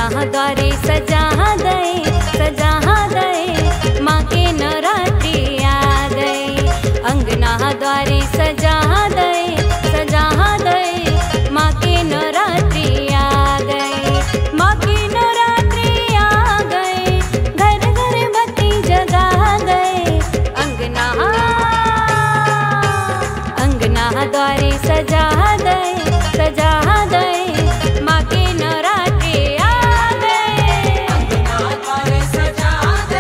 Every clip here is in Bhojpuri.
द्वारे सजा दे माँ के नवरात्रि आ गए। अंगना द्वारे सजा दे माँ के नवरात्रि आ गए। माँ की नवरात्रि आ गए, घर घर बत्ती जगा गए। अंगना द्वारे सजा दे माँ के नवरात्रि आ गए। अंगना द्वारे सजा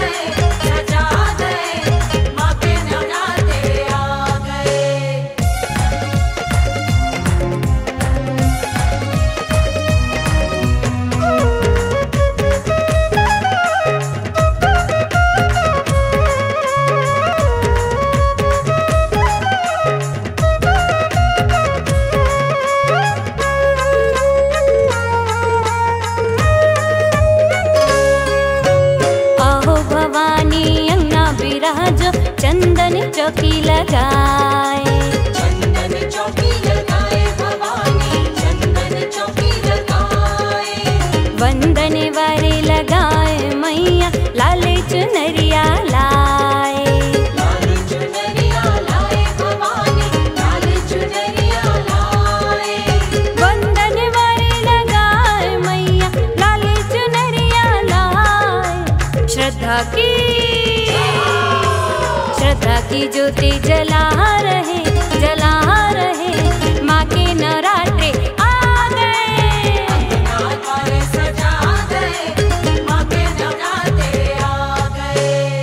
दे माँ के नवरात्रि आ गए। चंदन चौकी लगाए, चंदन चौकी लगाए भवानी, चंदन चौकी लगाए। वंदन वारे लगाए मैया, लाल चुनरिया लाए। लाल चुनरिया लाए भवानी, लाल चुनरिया लाए। वंदन वारे लगाए मैया, लाल चुनरिया लाए। श्रद्धा की ज्योति जला रहे माँ के नवरात्रि आ गए। अंगना द्वारे सजा दे माँ के नवरात्रि आ गए।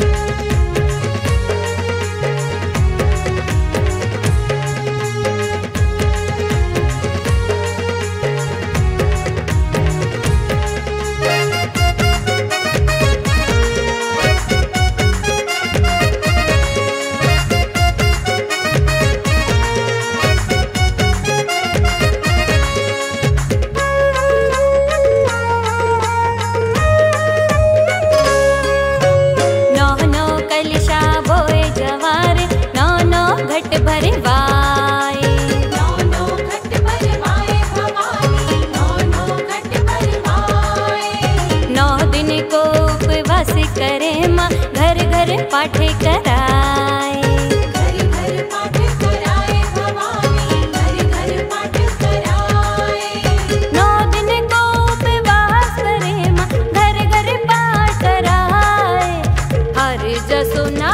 भरे वाए, नौ घट भरवाए भवानी, नौ घट भरवाए। 9 दिन को उपवास करे माँ, घर घर पाठ कराए। घर घर पाठ कराए भवानी, घर घर पाठ कराए। 9 दिन को उपवास करे माँ, घर घर पाठ कराए। हर जसुना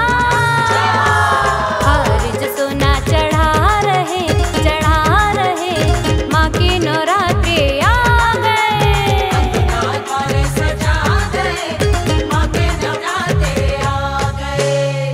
चढ़ा रहे माँ की नवरात्रि आ गए। अंगना द्वारे सजा दे माँ के नवरात्रि आ गए।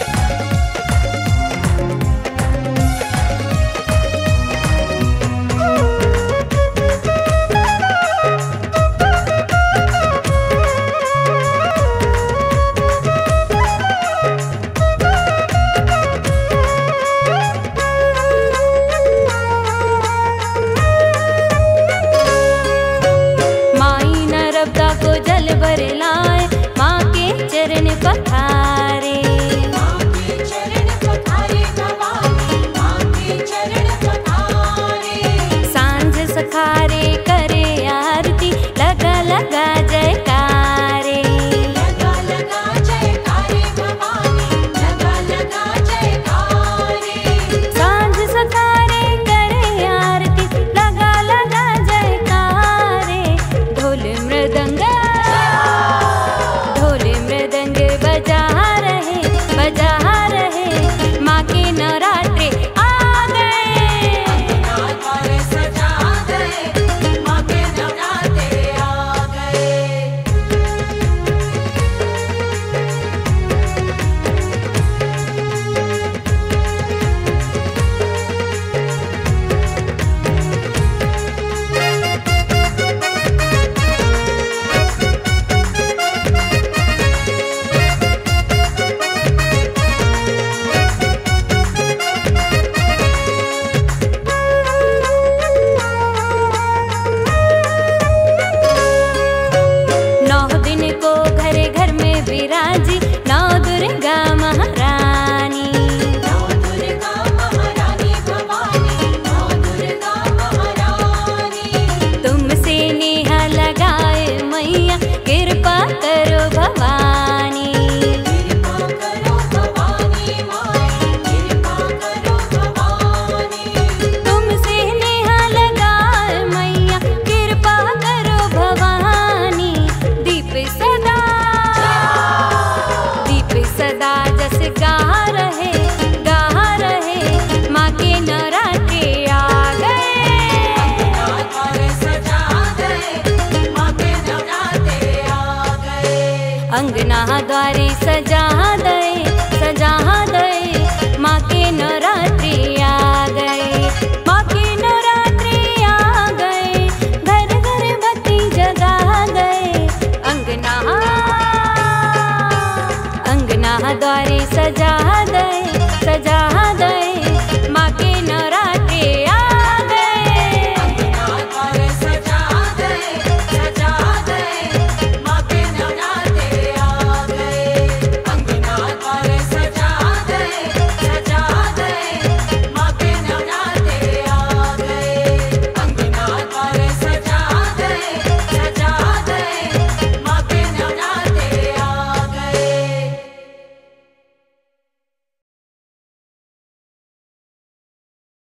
जल भर लाए माँ के चरण पखारे। माँ के चरण पखारे भवानी, माँ के चरण पखारे। सांझ सखारे करे आरती, लगा जयकारे। लगा जयकारे भवानी, लगा जयकारे। सांझ सखारे करे आरती, लगा जयकारे। ढोल मृदंग बजा अंगना द्वारे सजा दे माँ के नवरात्रि आ गए।